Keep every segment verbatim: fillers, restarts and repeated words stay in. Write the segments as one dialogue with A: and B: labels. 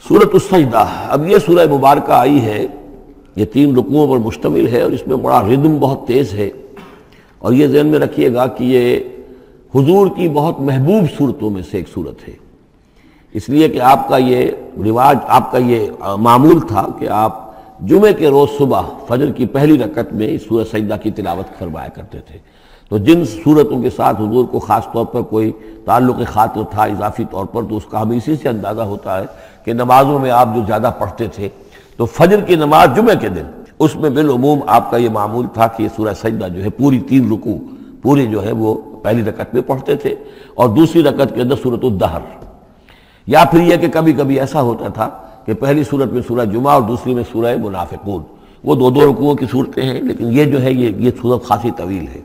A: سورۃ السجدہ، اب یہ سورہ مبارکہ آئی ہے، یہ تین رکوعوں پر مشتمل ہے اور اس میں بڑا ردم بہت تیز ہے، اور یہ ذہن میں رکھیے گا کہ یہ حضور کی بہت محبوب صورتوں میں سے ایک صورت ہے، اس لیے کہ آپ کا یہ رواج، آپ کا یہ معمول تھا کہ آپ جمعے کے روز صبح فجر کی پہلی رکعت میں اس سورہ سجدہ کی تلاوت فرمایا کرتے تھے۔ تو جن صورتوں کے ساتھ حضور کو خاص طور پر کوئی تعلق خاطر تھا اضافی طور پر، تو اس کا ہمیں اسی سے اندازہ ہوتا ہے کہ نمازوں میں آپ جو زیادہ پڑھتے تھے، تو فجر کی نماز جمعے کے دن اس میں بالعموم آپ کا یہ معمول تھا کہ یہ سورہ سجدہ جو ہے پوری تین رکوع پوری جو ہے وہ پہلی رکعت میں پڑھتے تھے، اور دوسری رکعت کے اندر سورۃ الدہر، یا پھر یہ کہ کبھی کبھی ایسا ہوتا تھا کہ پہلی سورت میں سورہ جمعہ اور دوسری میں سورہ منافقون، وہ دو دو رکوعوں کی صورتیں ہیں، لیکن یہ جو ہے یہ یہ صورت خاصی طویل ہے۔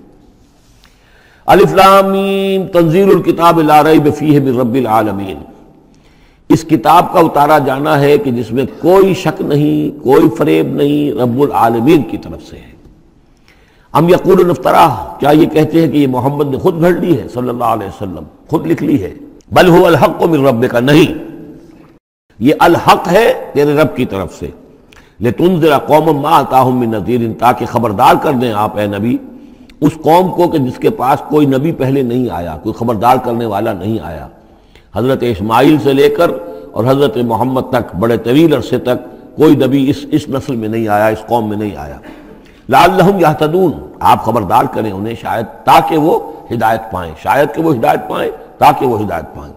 A: الف لام میم تنزیل الکتاب لا ریب فیہ من رب العالمین، اس کتاب کا اتارا جانا ہے کہ جس میں کوئی شک نہیں، کوئی فریب نہیں، رب العالمین کی طرف سے ہے۔ ام یقولون افتراہ، کیا یہ کہتے ہیں کہ یہ محمد نے خود گھڑ لی ہے صلی اللہ علیہ وسلم، خود لکھ لی ہے؟ بل هو الحق من ربک، نہیں، یہ الحق ہے تیرے رب کی طرف سے۔ لتنذر قوما ما اتاہم من نذیر، تاکہ خبردار کر دیں آپ اے نبی اس قوم کو کہ جس کے پاس کوئی نبی پہلے نہیں آیا، کوئی خبردار کرنے والا نہیں آیا۔ حضرت اسماعیل سے لے کر اور حضرت محمد تک بڑے طویل عرصے تک کوئی نبی اس اس نسل میں نہیں آیا، اس قوم میں نہیں آیا۔ لعلہم یہتدون، آپ خبردار کریں انہیں شاید تاکہ وہ ہدایت پائیں، شاید کہ وہ ہدایت پائیں تاکہ وہ ہدایت پائیں۔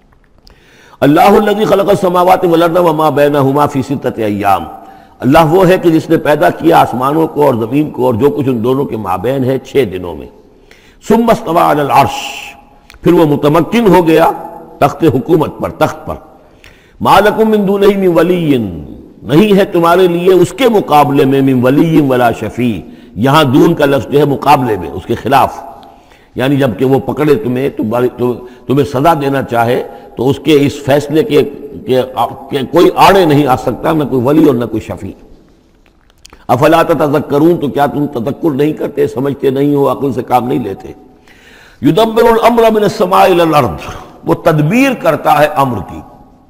A: اللہ الذی خلق السماوات والارض وما بینہما فی ستۃ ایام، اللہ وہ ہے کہ جس نے پیدا کیا آسمانوں کو اور زمین کو اور جو کچھ ان دونوں کے مابین ہے چھ دنوں میں۔ ثم استوى علی العرش، پھر وہ متمکن ہو گیا تخت حکومت پر، تخت پر۔ ما لکم من دونہ من ولی، نہیں ہے تمہارے لیے اس کے مقابلے میں من ولی ولا شفیع، یہاں دون کا لفظ جو ہے مقابلے میں، اس کے خلاف، یعنی جب کہ وہ پکڑے تمہیں تمہیں سزا دینا چاہے تو اس کے اس فیصلے کے کہ کوئی آڑے نہیں آ سکتا، نہ کوئی ولی اور نہ کوئی شفیع۔ افلا تتذکرون، تو کیا تم تذکر نہیں کرتے، سمجھتے نہیں ہو، عقل سے کام نہیں لیتے؟ یدبر الامر من السماء الى الارض، وہ تدبیر کرتا ہے امر کی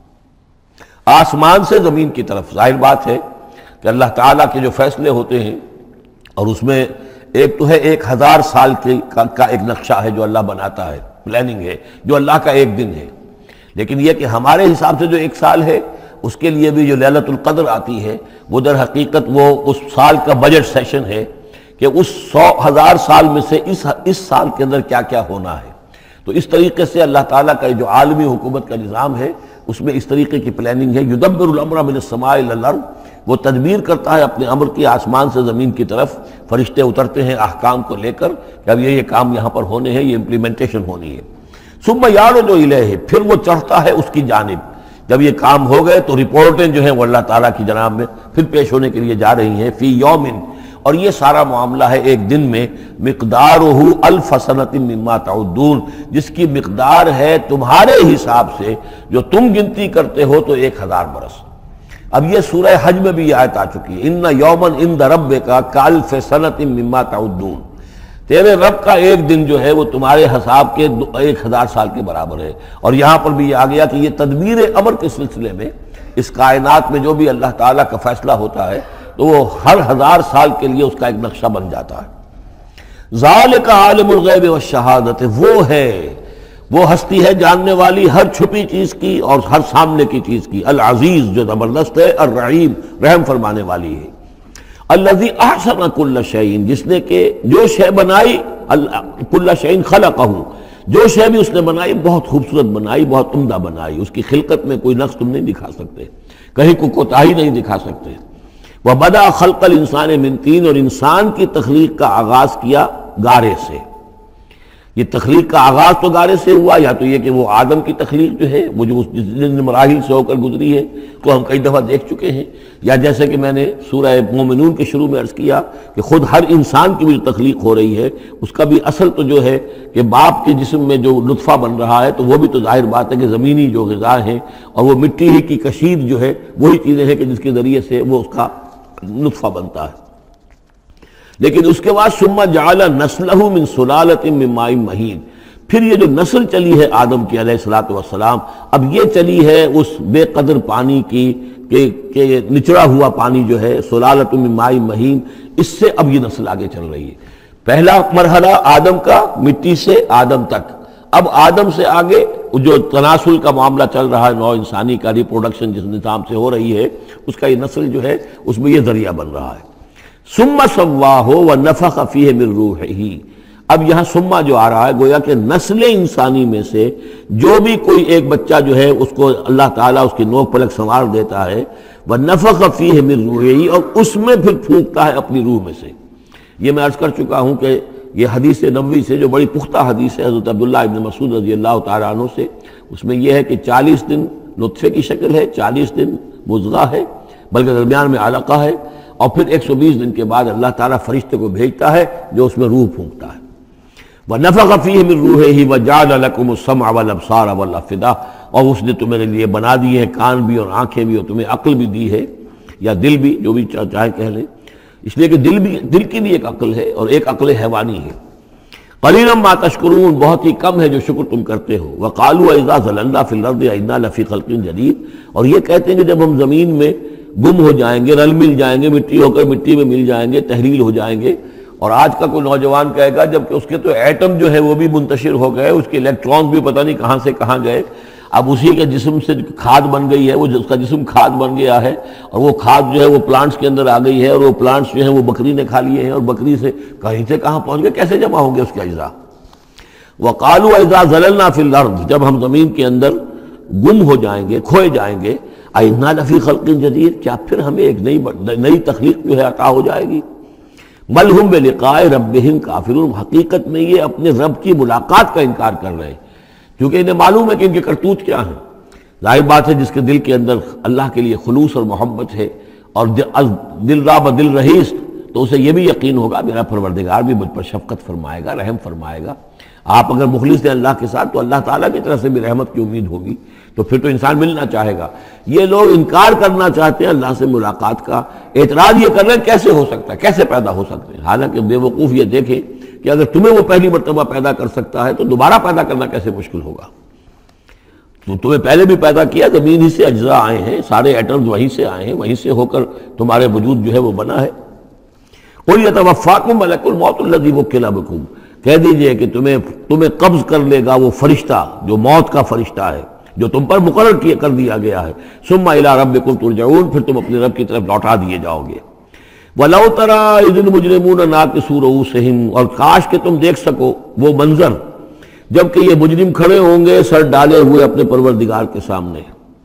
A: آسمان سے زمین کی طرف۔ ظاہر بات ہے کہ اللہ تعالیٰ کے جو فیصلے ہوتے ہیں، اور اس میں ایک تو ہے ایک ہزار سال کی کا ایک نقشہ ہے جو اللہ بناتا ہے، پلاننگ ہے، جو اللہ کا ایک دن ہے، لیکن یہ کہ ہمارے حساب سے جو ایک سال ہے اس کے لیے بھی جو لیلۃ القدر آتی ہے، وہ در حقیقت وہ اس سال کا بجٹ سیشن ہے کہ اس سو ہزار سال میں سے اس اس سال کے اندر کیا کیا ہونا ہے۔ تو اس طریقے سے اللہ تعالیٰ کا جو عالمی حکومت کا نظام ہے اس میں اس طریقے کی پلاننگ ہے۔ یدبر الامر من السماء الی الارض، وہ تدبیر کرتا ہے اپنے امر کی آسمان سے زمین کی طرف، فرشتے اترتے ہیں احکام کو لے کر کہ اب یہ یہ کام یہاں پر ہونے ہیں، یہ امپلیمنٹیشن ہونی ہے۔ ثم یعرج الیہ، پھر وہ چڑھتا ہے اس کی جانب، جب یہ کام ہو گئے تو رپورٹیں جو ہیں وہ اللہ تعالیٰ کی جناب میں پھر پیش ہونے کے لیے جا رہی ہیں۔ فی یومن، اور یہ سارا معاملہ ہے ایک دن میں، مقدارہ الف سنۃ مما تعدون، جس کی مقدار ہے تمہارے حساب سے جو تم گنتی کرتے ہو تو ایک ہزار برس۔ اب یہ سورہ حج میں بھی یہ آیت آ چکی ہے، ان یوما عند ربک کالف سنۃ مما تعدون، تیرے رب کا ایک دن جو ہے وہ تمہارے حساب کے ایک ہزار سال کے برابر ہے۔ اور یہاں پر بھی یہ آ گیا کہ یہ تدبیر امر کے سلسلے میں اس کائنات میں جو بھی اللہ تعالیٰ کا فیصلہ ہوتا ہے تو وہ ہر ہزار سال کے لیے اس کا ایک نقشہ بن جاتا ہے۔ ذالک عالم الغیب والشہادۃ، وہ ہے، وہ ہستی ہے جاننے والی ہر چھپی چیز کی اور ہر سامنے کی چیز کی، العزیز جو زبردست ہے، الرحیم رحم فرمانے والی ہے۔ الذی احسن کل شیء، جس نے کہ جو شے بنائی، کل شیء خلقہ، جو شے بھی اس نے بنائی بہت خوبصورت بنائی، بہت عمدہ بنائی، اس کی خلقت میں کوئی نقص تم نہیں دکھا سکتے، کہیں کوئی کوتاہی نہیں دکھا سکتے۔ وَبَدَأَ خَلْقَ الْإِنسَانِ مِنْ طِينٍ، اور انسان کی تخلیق کا آغاز کیا گارے سے۔ یہ تخلیق کا آغاز تو گارے سے ہوا، یا تو یہ کہ وہ آدم کی تخلیق جو ہے وہ جو جن مراحل سے ہو کر گزری ہے تو ہم کئی دفعہ دیکھ چکے ہیں، یا جیسے کہ میں نے سورہ مومنون کے شروع میں عرض کیا کہ خود ہر انسان کی بھی جو تخلیق ہو رہی ہے اس کا بھی اصل تو جو ہے کہ باپ کے جسم میں جو نطفہ بن رہا ہے تو وہ بھی تو ظاہر بات ہے کہ زمینی جو غذا ہے اور وہ مٹی ہی کی کشید جو ہے وہی چیزیں ہیں کہ جس کے ذریعے سے وہ اس کا نطفہ بنتا ہے۔ لیکن اس کے بعد ثم جعل نسلہ من سلالۃ من ماء مہین، پھر یہ جو نسل چلی ہے آدم کی علیہ الصلوۃ والسلام، اب یہ چلی ہے اس بے قدر پانی کی کہ, کہ نچڑا ہوا پانی جو ہے سلالۃ من ماء مہین، اس سے اب یہ نسل آگے چل رہی ہے۔ پہلا مرحلہ آدم کا، مٹی سے آدم تک، اب آدم سے آگے جو تناسل کا معاملہ چل رہا ہے، نوع انسانی کا ریپروڈکشن جس نظام سے ہو رہی ہے، اس کا یہ نسل جو ہے اس میں یہ ذریعہ بن رہا ہے۔ ثم سواہ ونفخ فیہ من روحہ، اب یہاں سما جو آ رہا ہے گویا کہ نسل انسانی میں سے جو بھی کوئی ایک بچہ جو ہے اس کو اللہ تعالیٰ اس کی نوک پلک سنوار دیتا ہے، ونفخ فیہ من روحہ، اور اس میں پھر پھونکتا ہے اپنی روح میں سے۔ یہ میں عرض کر چکا ہوں کہ یہ حدیث نبوی سے جو بڑی پختہ حدیث ہے حضرت عبداللہ ابن مسعود رضی اللہ تعالیٰ عنہ سے، اس میں یہ ہے کہ چالیس دن نطفے کی شکل ہے، چالیس دن مضغہ ہے، بلکہ درمیان میں علقہ ہے، اور پھر ایک سو بیس دن کے بعد اللہ تعالیٰ فرشتے کو بھیجتا ہے جو اس میں روح پھونکتا ہے۔ وَنَفَخَ فِيهِ مِن رُوحِهِ وَجَعَلَ لَكُمُ السَّمْعَ وَالْأَبْصَارَ وَالْأَفْئِدَةَ، اور اس نے تمہارے لیے بنا دی ہے کان بھی اور آنکھیں بھی، اور تمہیں عقل بھی دی ہے، یا دل بھی، جو بھی چاہے کہہ لیں، اس لیے کہ دل بھی، دل کی بھی ایک عقل ہے اور ایک عقل حیوانی ہے۔ قَلِيلًا مَا تَشْكُرُونَ، بہت ہی کم ہے جو شکر تم کرتے ہو۔ وَقَالُوا إِذَا ضَلَلْنَا فِي الْأَرْضِ أَإِنَّا لَفِي خَلْقٍ جَدِيدٍ، اور یہ کہتے ہیں کہ جب ہم زمین میں گم ہو جائیں گے، رل مل جائیں گے، مٹی ہو کر مٹی میں مل جائیں گے، تحلیل ہو جائیں گے۔ اور آج کا کوئی نوجوان کہے گا جب کہ اس کے تو ایٹم جو ہے وہ بھی منتشر ہو گئے، اس کے الیکٹرانز بھی پتہ نہیں کہاں سے کہاں گئے، اب اسی کے جسم سے کھاد بن گئی ہے، وہ اس کا جسم کھاد بن گیا ہے، اور وہ کھاد جو ہے وہ پلانٹس کے اندر آ گئی ہے، اور وہ پلانٹس جو ہیں وہ بکری نے کھا لیے ہیں، اور بکری سے کہیں سے کہاں پہنچ گئے، کیسے جمع ہوں گے اس کے اجزاء۔ وَقَالُوا إِذَا ضَلَلْنَا فِي الْأَرْضِ، جب ہم زمین کے اندر گم ہو جائیں گے، کھوئے جائیں گے، أَإِنَّا لَفِي خَلْقٍ جَدِيدٍ، کیا پھر ہمیں ایک نئی نئی تخلیق جو ہے عطا ہو جائے گی۔ بل ہم بلقاء ربہم کافرون، حقیقت میں یہ اپنے رب کی ملاقات کا انکار کر رہے ہیں، کیونکہ انہیں معلوم ہے کہ ان کے کرتوت کیا ہیں۔ ظاہر بات ہے جس کے دل کے اندر اللہ کے لیے خلوص اور محبت ہے، اور دل را بدل رہیس، تو اسے یہ بھی یقین ہوگا میرا پروردگار بھی مجھ پر شفقت فرمائے گا، رحم فرمائے گا۔ آپ اگر مخلص ہیں اللہ کے ساتھ تو اللہ تعالیٰ کی طرف سے بھی رحمت کی امید ہوگی، تو پھر تو انسان ملنا چاہے گا۔ یہ لوگ انکار کرنا چاہتے ہیں اللہ سے ملاقات کا، اعتراض یہ کر رہے ہیں کیسے ہو سکتا ہے، کیسے پیدا ہو سکتے ہیں، حالانکہ بے وقوف یہ دیکھیں کہ اگر تمہیں وہ پہلی مرتبہ پیدا کر سکتا ہے تو دوبارہ پیدا کرنا کیسے مشکل ہوگا۔ تو تمہیں پہلے بھی پیدا کیا، زمین ہی سے اجزاء آئے ہیں، سارے ایٹمز وہیں سے آئے ہیں، وہیں سے ہو کر تمہارے وجود جو ہے وہ بنا ہے۔ قُلْ يَتَوَفَّاكُم مَلَكُ الْمَوْتِ الَّذِي وُكِّلَ بِكُم، کہہ دیجئے کہ تمہیں تمہیں قبض کر لے گا وہ فرشتہ جو موت کا فرشتہ ہے، جو تم پر مقرر کیا کر دیا گیا ہے۔ ثُمَّ إِلَىٰ رَبِّكُمْ تُرْجَعُونَ، پھر تم اپنے رب کی طرف لوٹا دیے جاؤ گے۔ وَلَوْ تَرَىٰ إِذِ الْمُجْرِمُونَ نَاكِسُو رُءُوسِهِمْ، اور کاش کہ تم دیکھ سکو وہ منظر جبکہ یہ مجرم کھڑے ہوں گے سر ڈالے ہوئے اپنے پروردگار کے سامنے۔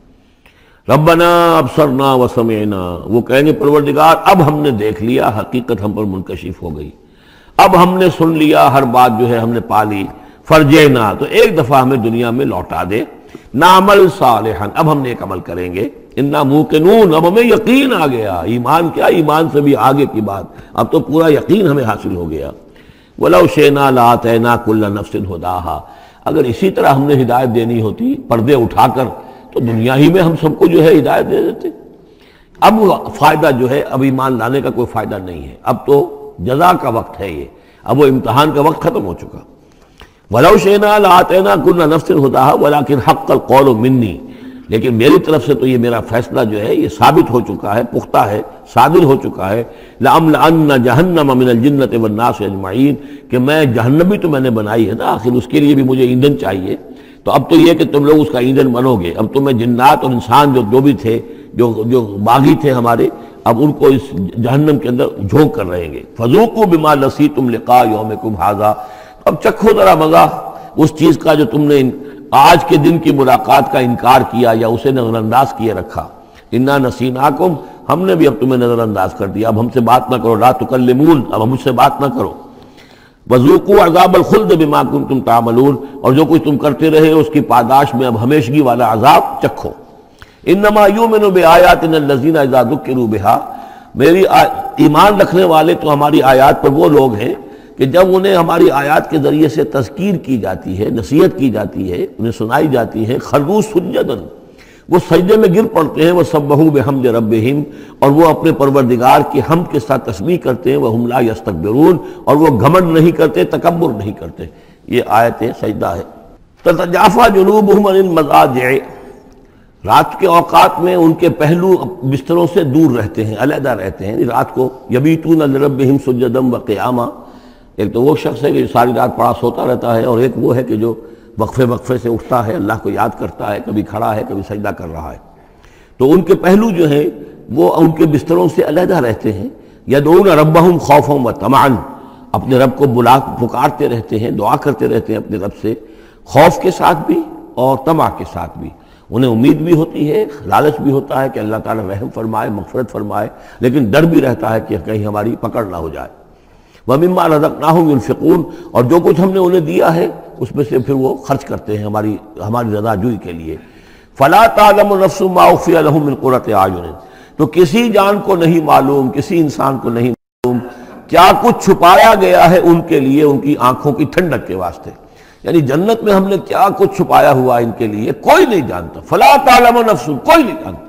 A: ربنا ابصرنا وسمعنا، وہ کہیں گے پروردگار اب ہم نے دیکھ لیا، حقیقت ہم پر منکشف ہو گئی، اب ہم نے سن لیا، ہر بات جو ہے ہم نے پا لی۔ فرجعنا، تو ایک دفعہ ہمیں دنیا میں لوٹا دے، نعمل صالحا، اب ہم نیک عمل کریں گے، انا موقنون، اب ہمیں یقین آ گیا، ایمان کیا، ایمان سے بھی آگے کی بات، اب تو پورا یقین ہمیں حاصل ہو گیا۔ وَلَوْ شِئْنَا لَآتَيْنَا كُلَّ نَفْسٍ هُدَاهَا، اگر اسی طرح ہم نے ہدایت دینی ہوتی پردے اٹھا کر تو دنیا ہی میں ہم سب کو جو ہے ہدایت دے دیتے۔ اب فائدہ جو ہے اب ایمان لانے کا کوئی فائدہ نہیں ہے، اب تو جزا کا وقت ہے، یہ اب وہ امتحان کا وقت ختم ہو چکا۔ وَلَوْ شِئْنَا لَآتَيْنَا كُلَّ نَفْسٍ هُدَاهَا وَلَكِنْ حَقَّ الْقَوْلُ مِنِّي، لیکن میری طرف سے تو یہ میرا فیصلہ جو ہے یہ ثابت ہو چکا ہے، پختہ ہے، صادر ہو چکا ہے۔ لَأَمْلَأَنَّ جَهَنَّمَ مِنَ الْجِنَّةِ وَالنَّاسِ أَجْمَعِينَ، کہ میں جہنم بھی تو میں نے بنائی ہے نا، آخر اس کے لیے بھی مجھے ایندھن چاہیے، تو اب تو یہ کہ تم لوگ اس کا ایندھن بنو گے، اب تمہیں جنات اور انسان جو جو بھی تھے، جو جو باغی تھے ہمارے، اب ان کو اس جہنم کے اندر جھونک کر رہیں گے۔ فَذُوقُوا بِمَا نَسِيتُمْ لِقَاءَ يَوْمِكُمْ هَذَا، اب چکھو ذرا مزہ اس چیز کا جو تم نے آج کے دن کی ملاقات کا انکار کیا یا اسے نظر انداز کیے رکھا۔ انا نسیناکم، ہم نے بھی اب تمہیں نظر انداز کر دیا، اب ہم سے بات نہ کرو، لا تکلمون، اب ہم مجھ سے بات نہ کرو۔ وذوقوا عذاب الخلد بما کنتم تعملون، اور جو کچھ تم کرتے رہے اس کی پاداش میں اب ہمیشگی والا عذاب چکھو۔ انما یؤمن بآیاتنا الذین اذا ذکروا بها، میری ایمان رکھنے والے تو ہماری آیات پر وہ لوگ ہیں کہ جب انہیں ہماری آیات کے ذریعے سے تذکیر کی جاتی ہے، نصیحت کی جاتی ہے، انہیں سنائی جاتی ہے، خروا سجدا، وہ سجدے میں گر پڑتے ہیں، وسبحوا بحمد ربہم، اور وہ اپنے پروردگار کی حمد کے ساتھ تسبیح کرتے ہیں، وہم لا یستکبرون، اور وہ گھمنڈ نہیں کرتے، تکبر نہیں کرتے۔ یہ آیت سجدہ ہے۔ تتجافی جنوبہم عن المضاجع، رات کے اوقات میں ان کے پہلو بستروں سے دور رہتے ہیں، علیحدہ رہتے ہیں رات کو۔ یبیتون لربہم سجدا وقیاما، ایک تو وہ شخص ہے کہ جو ساری رات پڑا سوتا رہتا ہے، اور ایک وہ ہے کہ جو وقفے وقفے سے اٹھتا ہے، اللہ کو یاد کرتا ہے، کبھی کھڑا ہے کبھی سجدہ کر رہا ہے۔ تو ان کے پہلو جو ہیں وہ ان کے بستروں سے علیحدہ رہتے ہیں۔ یدعون ربہم خوفا وطمعا، اپنے رب کو بلا پکارتے رہتے ہیں، دعا کرتے رہتے ہیں اپنے رب سے، خوف کے ساتھ بھی اور طمع کے ساتھ بھی۔ انہیں امید بھی ہوتی ہے، لالچ بھی ہوتا ہے کہ اللہ تعالیٰ رحم فرمائے، مغفرت فرمائے، لیکن ڈر بھی رہتا ہے کہ کہیں ہماری پکڑ نہ ہو جائے۔ وَمِمَّا رَزَقْنَاهُمْ يُنْفِقُونَ، اور جو کچھ ہم نے انہیں دیا ہے اس میں سے پھر وہ خرچ کرتے ہیں ہماری ہماری رضا جوئی کے لیے۔ فَلَا تَعْلَمُ نَفْسٌ مَّا أُخْفِيَ لَهُم مِّن قُرَّةِ أَعْيُنٍ، تو کسی جان کو نہیں معلوم، کسی انسان کو نہیں معلوم کیا کچھ چھپایا گیا ہے ان کے لیے ان کی آنکھوں کی ٹھنڈک کے واسطے، یعنی جنت میں ہم نے کیا کچھ چھپایا ہوا ان کے لیے کوئی نہیں جانتا۔ فَلَا تَعْلَمُ نَفْسٌ، کوئی نہیں جانتا۔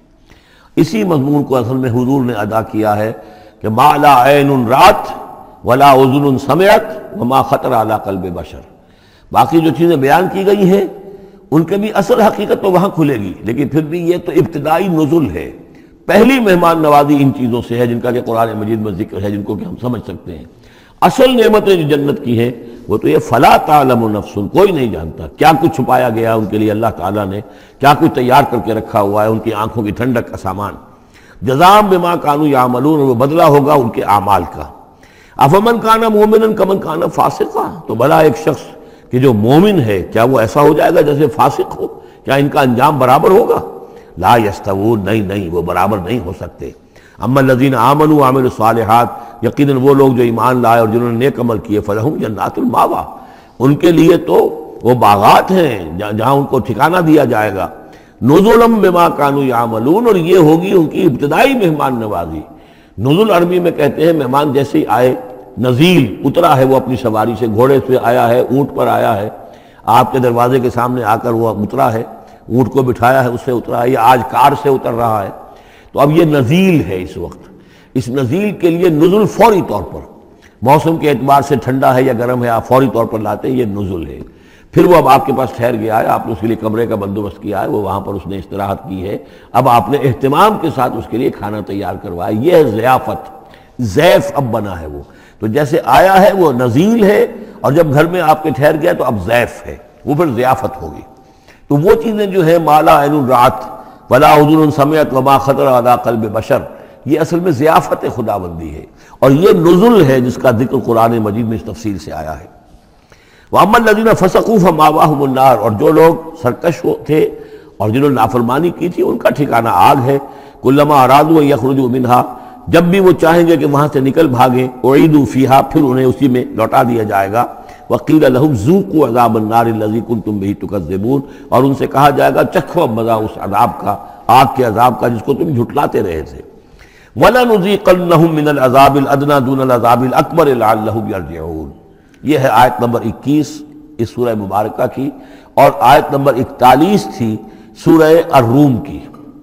A: اسی مضمون کو اصل میں حضور نے ادا کیا ہے کہ مَا لَا عَيْنٌ رَأَتْ وَلَا أُذُنٌ سَمِعَتْ وَمَا خَطَرَ عَلَىٰ قَلْبِ بَشَرٍ، باقی جو چیزیں بیان کی گئی ہیں ان کے بھی اصل حقیقت تو وہاں کھلے گی، لیکن پھر بھی یہ تو ابتدائی نزول ہے، پہلی مہمان نوازی ان چیزوں سے ہے جن کا کہ قرآن مجید میں ذکر ہے، جن کو کہ ہم سمجھ سکتے ہیں۔ اصل نعمتیں جو جنت کی ہیں وہ تو یہ فلا تعلم نفس، کوئی نہیں جانتا کیا کچھ چھپایا گیا ان کے لیے اللہ تعالیٰ نے، کیا کچھ تیار کر کے رکھا ہوا ہے ان کی آنکھوں کی ٹھنڈک کا سامان۔ جزاء بما کانوا یعملون، وہ بدلہ ہوگا ان کے اعمال کا۔ افمن کان مومنا کمن کان فاسقا، تو بھلا ایک شخص کہ جو مومن ہے کیا وہ ایسا ہو جائے گا جیسے فاسق ہو؟ کیا ان کا انجام برابر ہوگا؟ لا یستوون، نہیں نہیں وہ برابر نہیں ہو سکتے۔ اما الذین آمنوا وعملوا الصالحات، یقیناً وہ لوگ جو ایمان لائے اور جنہوں نے نیک عمل کیے، فلہم جنات الماوا، ان کے لیے تو وہ باغات ہیں جہاں ان کو ٹھکانہ دیا جائے گا۔ نزلا بما کانوا یعملون، اور یہ ہوگی ان کی ابتدائی مہمان نوازی۔ نزل عربی میں کہتے ہیں مہمان جیسے ہی آئے، نزیل اترا ہے وہ اپنی سواری سے، گھوڑے سے آیا ہے، اونٹ پر آیا ہے، آپ کے دروازے کے سامنے آ کر وہ اترا ہے، اونٹ کو بٹھایا ہے اس سے اترا ہے، یا آج کار سے اتر رہا ہے۔ تو اب یہ نزیل ہے اس وقت، اس نزیل کے لیے نزل فوری طور پر، موسم کے اعتبار سے ٹھنڈا ہے یا گرم ہے آپ فوری طور پر لاتے ہیں، یہ نزل ہے۔ پھر وہ اب آپ کے پاس ٹھہر گیا ہے، آپ نے اس کے لیے کمرے کا بندوبست کیا ہے، وہ وہاں پر اس نے استراحت کی ہے، اب آپ نے اہتمام کے ساتھ اس کے لیے کھانا تیار کروایا، یہ ہے ضیافت، ضیف اب بنا ہے وہ۔ تو جیسے آیا ہے وہ نزیل ہے، اور جب گھر میں آپ کے ٹھہر گیا تو اب ضیف ہے، وہ پھر ضیافت ہوگی۔ تو وہ چیزیں جو ہے مالا عین رات ولا اذن سمعت وما خطر علی قلب بشر، یہ اصل میں ضیافت خداوندی ہے، اور یہ نزل ہے جس کا ذکر قرآن مجید میں اس تفصیل سے آیا ہے۔ وَأَمَّا الَّذِينَ فَسَقُوا فَمَأْوَاهُمُ النَّارُ، اور جو لوگ سرکش تھے اور جنہوں نے نافرمانی کی تھی ان کا ٹھکانہ آگ ہے۔ كُلَّمَا أَرَادُوا أَن يَخْرُجُوا مِنْهَا، جب بھی وہ چاہیں گے کہ وہاں سے نکل بھاگیں، أُعِيدُوا فِيهَا، پھر انہیں اسی میں لوٹا دیا جائے گا۔ وَقِيلَ لَهُمْ ذُوقُوا عَذَابَ النَّارِ الَّذِي كُنتُمْ بِهِ تُكَذِّبُونَ، اور ان سے کہا جائے گا چکھو مزہ اس عذاب کا، آگ کے عذاب کا جس کو تم جھٹلاتے رہے تھے۔ وَلَنُذِيقَنَّهُم مِّنَ الْعَذَابِ الْأَدْنَىٰ دُونَ الْعَذَابِ الْأَكْبَرِ لَعَلَّهُمْ يَرْجِعُونَ۔ یہ ہے آیت نمبر اکیس اس سورہ مبارکہ کی، اور آیت نمبر اکتالیس تھی سورہ الروم کی۔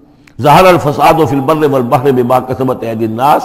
A: ظہر الفساد فی البر والبحر بما کسبت ایدی الناس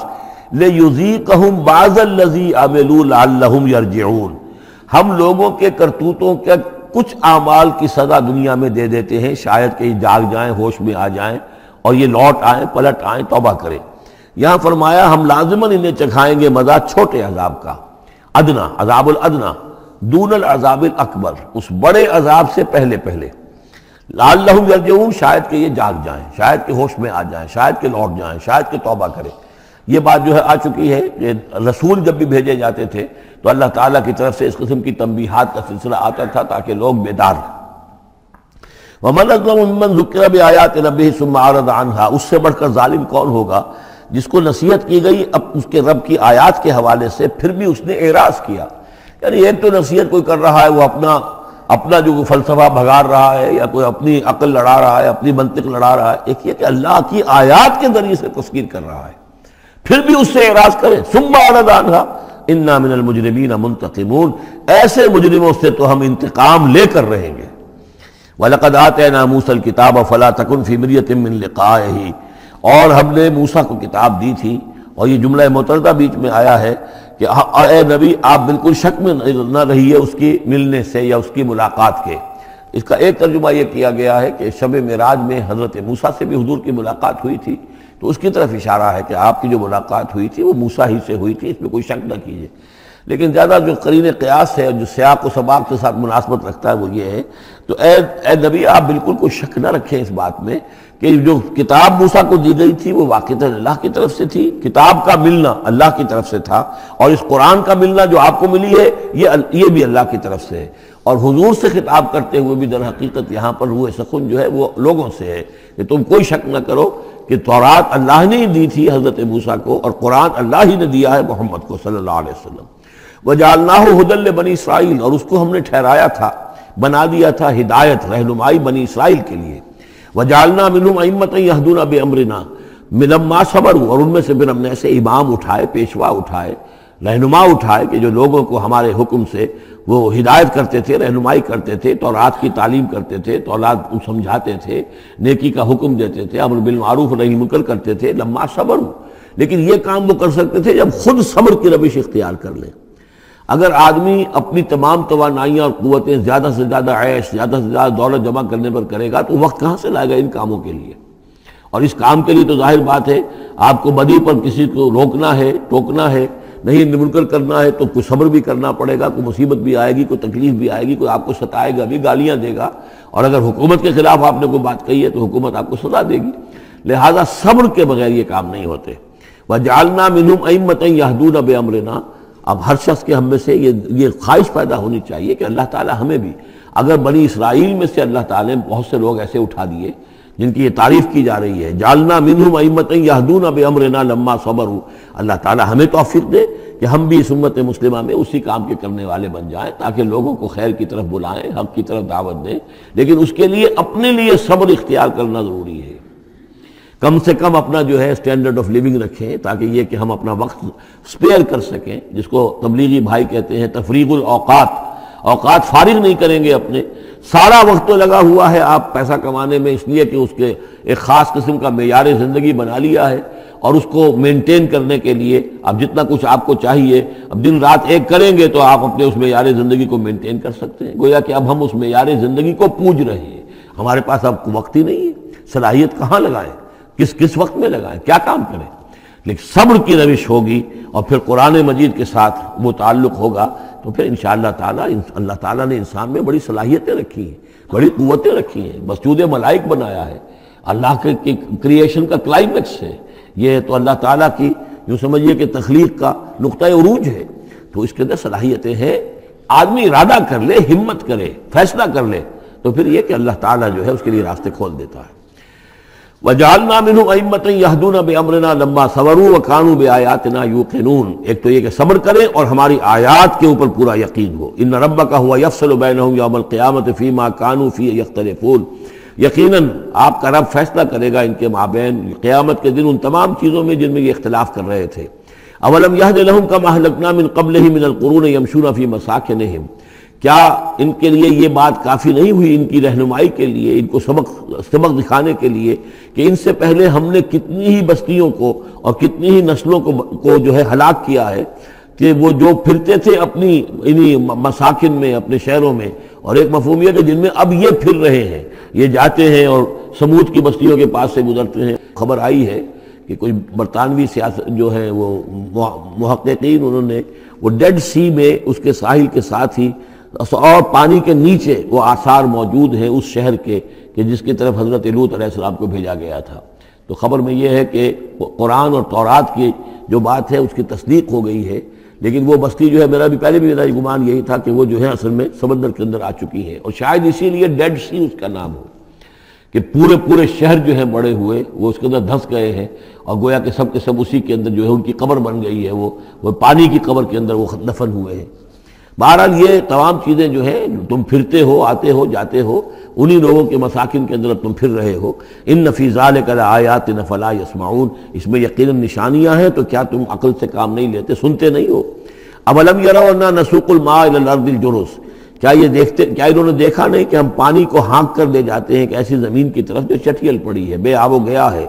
A: لیذیقہم بعض الذی عملوا لعلہم یرجعون، ہم لوگوں کے کرتوتوں کے کچھ اعمال کی سزا دنیا میں دے دیتے ہیں، شاید کہ یہ جاگ جائیں، ہوش میں آ جائیں اور یہ لوٹ آئیں، پلٹ آئیں، توبہ کریں۔ یہاں فرمایا ہم لازماً انہیں چکھائیں گے مزہ چھوٹے عذاب کا، ادنا، عذاب الادنا، دون العذاب الاکبر، اس بڑے عذاب سے پہلے پہلے، لعلہم یرجعون، شاید کہ یہ جاگ جائیں، شاید کہ ہوش میں آ جائیں، شاید کہ لوٹ جائیں، شاید کہ توبہ کریں۔ یہ بات جو ہے آ چکی ہے کہ رسول جب بھی بھیجے جاتے تھے تو اللہ تعالیٰ کی طرف سے اس قسم کی تنبیہات کا سلسلہ آتا تھا تاکہ لوگ بیدار رہیں۔ وَمَنْ أَظْلَمُ مِمَّنْ ذُكِّرَ بِآيَاتِ رَبِّهِ ثُمَّ أَعْرَضَ عَنْهَا، اس سے بڑھ کر ظالم کون ہوگا جس کو نصیحت کی گئی اب اس کے رب کی آیات کے حوالے سے پھر بھی اس نے اعراض کیا۔ یعنی ایک تو نصیحت کوئی کر رہا ہے، وہ اپنا اپنا جو فلسفہ بھگار رہا ہے، یا کوئی اپنی عقل لڑا رہا ہے، اپنی منطق لڑا رہا ہے، ایک یہ کہ اللہ کی آیات کے ذریعے سے تذکیر کر رہا ہے، پھر بھی اس سے اعراض کرے۔ ثم اعرض عنها انا من المجرمین منتقمون، ایسے مجرموں سے تو ہم انتقام لے کر رہیں گے۔ وَلَقَدْ آتَيْنَا مُوسَى الْكِتَابَ فَلَا تَكُنْ فِي مِرْيَةٍ مِّن لِقَائِهِ، اور ہم نے موسیٰ کو کتاب دی تھی، اور یہ جملہ متردہ بیچ میں آیا ہے کہ اے نبی آپ بالکل شک میں نہ رہیے اس کی ملنے سے یا اس کی ملاقات کے۔ اس کا ایک ترجمہ یہ کیا گیا ہے کہ شب معراج میں حضرت موسیٰ سے بھی حضور کی ملاقات ہوئی تھی، تو اس کی طرف اشارہ ہے کہ آپ کی جو ملاقات ہوئی تھی وہ موسیٰ ہی سے ہوئی تھی، اس میں کوئی شک نہ کیجیے۔ لیکن زیادہ جو قرین قیاس ہے اور جو سیاق و سباق کے ساتھ مناسبت رکھتا ہے وہ یہ ہے، تو اے اے نبی آپ بالکل کوئی شک نہ رکھیں اس بات میں کہ جو کتاب موسیٰ کو دی گئی تھی وہ واقعتاً اللہ کی طرف سے تھی، کتاب کا ملنا اللہ کی طرف سے تھا، اور اس قرآن کا ملنا جو آپ کو ملی ہے یہ یہ بھی اللہ کی طرف سے ہے۔ اور حضور سے خطاب کرتے ہوئے بھی در حقیقت یہاں پر روح سخن جو ہے وہ لوگوں سے ہے کہ تم کوئی شک نہ کرو کہ تورات اللہ نے ہی دی تھی حضرت موسیٰ کو، اور قرآن اللہ ہی نے دیا ہے محمد کو صلی اللہ علیہ وسلم۔ وَجَعَلْنَاهُ هُدًى لِّبَنِي اسرائیل، اور اس کو ہم نے ٹھہرایا تھا، بنا دیا تھا ہدایت، رہنمائی بنی اسرائیل کے لیے۔ وَجَعَلْنَا مِنْهُمْ أَئِمَّةً يَهْدُونَ بِأَمْرِنَا لَمَّا صَبَرُوا، اور ان میں سے پھر ہم نے ایسے امام اٹھائے، پیشوا اٹھائے، رہنما اٹھائے کہ جو لوگوں کو ہمارے حکم سے وہ ہدایت کرتے تھے، رہنمائی کرتے تھے، تورات کی تعلیم کرتے تھے، تورات کو سمجھاتے تھے، نیکی کا حکم دیتے تھے، امر بالمعروف و نہی منکر کرتے تھے۔ لما صبروا، لیکن یہ کام وہ کر سکتے تھے جب خود صبر کی روش اختیار کر لیں۔ اگر آدمی اپنی تمام توانائیاں اور قوتیں زیادہ سے زیادہ عیش، زیادہ سے زیادہ دولت جمع کرنے پر کرے گا تو وقت کہاں سے لائے گا ان کاموں کے لیے؟ اور اس کام کے لیے تو ظاہر بات ہے آپ کو بدی پر کسی کو روکنا ہے، ٹوکنا ہے، نہیں منکر کرنا ہے تو کوئی صبر بھی کرنا پڑے گا، کوئی مصیبت بھی آئے گی، کوئی تکلیف بھی آئے گی، کوئی آپ کو ستائے گا بھی، گالیاں دے گا، اور اگر حکومت کے خلاف آپ نے کوئی بات کہی ہے تو حکومت آپ کو سزا دے گی۔ لہذا صبر کے بغیر یہ کام نہیں ہوتے۔ وَجَعَلْنَا مِنْهُمْ أَئِمَّةً يَهْدُونَ بِأَمْرِنَا، اب ہر شخص کے ہم میں سے یہ یہ خواہش پیدا ہونی چاہیے کہ اللہ تعالیٰ ہمیں بھی، اگر بنی اسرائیل میں سے اللہ تعالیٰ نے بہت سے لوگ ایسے اٹھا دیے جن کی یہ تعریف کی جا رہی ہے، جعلنا منہم ائمۃ یہدون بامرنا لما صبروا، اللہ تعالیٰ ہمیں توفیق دے کہ ہم بھی اس امت مسلمہ میں اسی کام کے کرنے والے بن جائیں، تاکہ لوگوں کو خیر کی طرف بلائیں، حق کی طرف دعوت دیں، لیکن اس کے لیے اپنے لیے صبر اختیار کرنا ضروری ہے۔ کم سے کم اپنا جو ہے اسٹینڈرڈ آف لیونگ رکھیں، تاکہ یہ کہ ہم اپنا وقت سپیئر کر سکیں، جس کو تبلیغی بھائی کہتے ہیں تفریغ الاوقات، اوقات فارغ نہیں کریں گے اپنے، سارا وقت تو لگا ہوا ہے آپ پیسہ کمانے میں، اس لیے کہ اس کے ایک خاص قسم کا معیار زندگی بنا لیا ہے، اور اس کو مینٹین کرنے کے لیے اب جتنا کچھ آپ کو چاہیے اب دن رات ایک کریں گے تو آپ اپنے اس معیار زندگی کو مینٹین کر سکتے ہیں۔ گویا کہ اب ہم اس معیار زندگی کو پوج رہے ہیں، ہمارے پاس اب وقت ہی نہیں ہے، صلاحیت کہاں لگائیں، کس کس وقت میں لگائیں، کیا کام کریں۔ لیکن صبر کی روش ہوگی اور پھر قرآن مجید کے ساتھ وہ تعلق ہوگا تو پھر انشاءاللہ تعالیٰ اللہ تعالیٰ نے انسان میں بڑی صلاحیتیں رکھی ہیں، بڑی قوتیں رکھی ہیں، مسجود ملائک بنایا ہے، اللہ کے کریشن کا کلائمیکس ہے یہ، تو اللہ تعالیٰ کی یوں سمجھیے کہ تخلیق کا نقطہ عروج ہے، تو اس کے اندر صلاحیتیں ہیں۔ آدمی ارادہ کر لے، ہمت کرے، فیصلہ کر لے تو پھر یہ کہ اللہ تعالیٰ جو ہے اس کے لیے راستے کھول دیتا ہے۔ وَجَعَلْنَا مِنْهُمْ أَئِمَّةً يَهْدُونَ بِأَمْرِنَا لَمَّا صَبَرُوا وَكَانُوا بِآيَاتِنَا يُوقِنُونَ، ایک تو یہ کہ صبر کریں اور ہماری آیات کے اوپر پورا یقین ہو۔ إِنَّ رَبَّكَ هُوَ يَفْصِلُ بَيْنَهُمْ يَوْمَ الْقِيَامَةِ فِيمَا كَانُوا فِيهِ يَخْتَلِفُونَ، یقیناً آپ کا رب فیصلہ کرے گا ان کے مابین قیامت کے دن ان تمام چیزوں میں جن میں یہ اختلاف کر رہے تھے۔ أَوَلَمْ يَهْدِ لَهُمْ كَمَا أَهْلَكْنَا مِنْ قَبْلِهِمْ مِنَ الْقُرُونِ يَمْشُونَ فِي مَسَاكِنِهِمْ، کیا ان کے لیے یہ بات کافی نہیں ہوئی ان کی رہنمائی کے لیے، ان کو سبق سبق دکھانے کے لیے کہ ان سے پہلے ہم نے کتنی ہی بستیوں کو اور کتنی ہی نسلوں کو کو جو ہے ہلاک کیا ہے، کہ وہ جو پھرتے تھے اپنی انہی مساکن میں، اپنے شہروں میں، اور ایک مفہوم یہ کہ جن میں اب یہ پھر رہے ہیں، یہ جاتے ہیں اور سمود کی بستیوں کے پاس سے گزرتے ہیں۔ خبر آئی ہے کہ کوئی برطانوی سیاست جو ہے وہ محققین انہوں نے وہ ڈیڈ سی میں اس کے ساحل کے ساتھ ہی اور پانی کے نیچے وہ آثار موجود ہیں اس شہر کے کہ جس کی طرف حضرت لوط علیہ السلام کو بھیجا گیا تھا۔ تو خبر میں یہ ہے کہ قرآن اور تورات کی جو بات ہے اس کی تصدیق ہو گئی ہے، لیکن وہ بستی جو ہے میرا بھی پہلے بھی میرا گمان یہی تھا کہ وہ جو ہے اصل میں سمندر کے اندر آ چکی ہے، اور شاید اسی لیے ڈیڈ سی اس کا نام ہو کہ پورے پورے شہر جو ہیں بڑے ہوئے وہ اس کے اندر دھنس گئے ہیں، اور گویا کہ سب کے سب اسی کے اندر جو ہے ان کی قبر بن گئی ہے، وہ وہ پانی کی قبر کے اندر وہ دفن ہوئے ہیں۔ بہرحال یہ تمام چیزیں جو ہے تم پھرتے ہو، آتے ہو، جاتے ہو، انہی لوگوں کے مساکن کے اندر تم پھر رہے ہو۔ ان فی ذلک لآیات فلا یسمعون، اس میں یقیناً نشانیاں ہیں، تو کیا تم عقل سے کام نہیں لیتے، سنتے نہیں ہو؟ اولم یروا انا نسوق الماء الی الارض الجرز، کیا یہ دیکھتے کیا انہوں نے دیکھا نہیں کہ ہم پانی کو ہانک کر لے جاتے ہیں ایک ایسی زمین کی طرف جو چٹیل پڑی ہے، بے آب و گیا ہے۔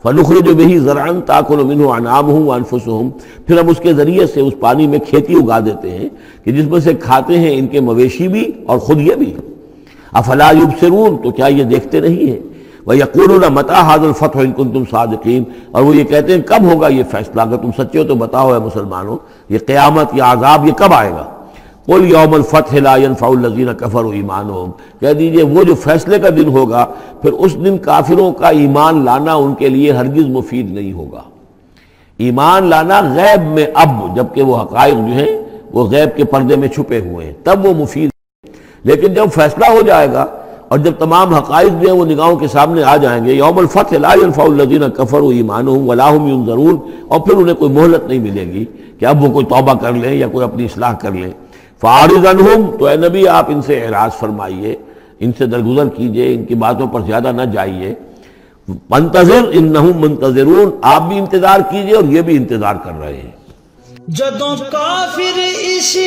A: فنخرج به زرعا تاکل منه انعامهم وانفسهم، پھر ہم اس کے ذریعے سے اس پانی میں کھیتی اگا دیتے ہیں کہ جس میں سے کھاتے ہیں ان کے مویشی بھی اور خود یہ بھی۔ افلا یبصرون، تو کیا یہ دیکھتے نہیں ہیں؟ وَيَقُولُونَ مَتَىٰ هَٰذَا الْفَتْحُ إِن كُنتُمْ صَادِقِينَ، اور وہ یہ کہتے ہیں کب ہوگا یہ فیصلہ، اگر تم سچے ہو تو بتاؤ اے مسلمانوں، یہ قیامت یا عذاب یہ کب آئے گا؟ قُلْ يَوْمَ الْفَتْحِ لَا يَنفَعُ الَّذِينَ كَفَرُوا إِيمَانُهُمْ، کہہ دیجئے وہ جو فیصلے کا دن ہوگا پھر اس دن کافروں کا ایمان لانا ان کے لیے ہرگز مفید نہیں ہوگا۔ ایمان لانا غیب میں اب، جبکہ وہ حقائق جو ہیں وہ غیب کے پردے میں چھپے ہوئے ہیں، تب وہ مفید ہے، لیکن جب فیصلہ ہو جائے گا اور جب تمام حقائق جو ہیں وہ نگاہوں کے سامنے آ جائیں گے، یوم الفتح لا ينفع الذین کفروا ایمانہم ولا هم ینظرون، اور پھر انہیں کوئی مہلت نہیں ملے گی کہ اب وہ کوئی توبہ کر لیں یا کوئی اپنی اصلاح کر لیں۔ فاعرض عنہم، تو اے نبی آپ ان سے اعراض فرمائیے، ان سے درگزر کیجئے، ان کی باتوں پر زیادہ نہ جائیے۔ منتظر انہم منتظرون، آپ بھی انتظار کیجئے اور یہ بھی انتظار کر رہے ہیں۔
B: جدوں کافر اسی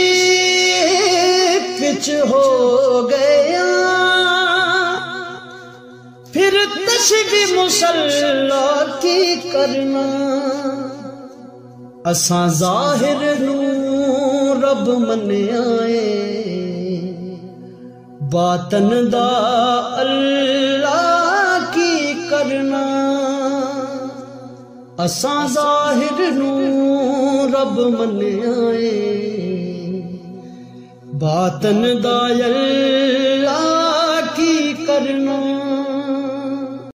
B: پچ ہو گیا، پھر تسبیح مسلح کی کرنا، اساں ظاہر نو رب منیائے، باطن دا اللہ کی کرنا، اساں ظاہر نو رب منیائے، باطن دا اللہ کی کرنا۔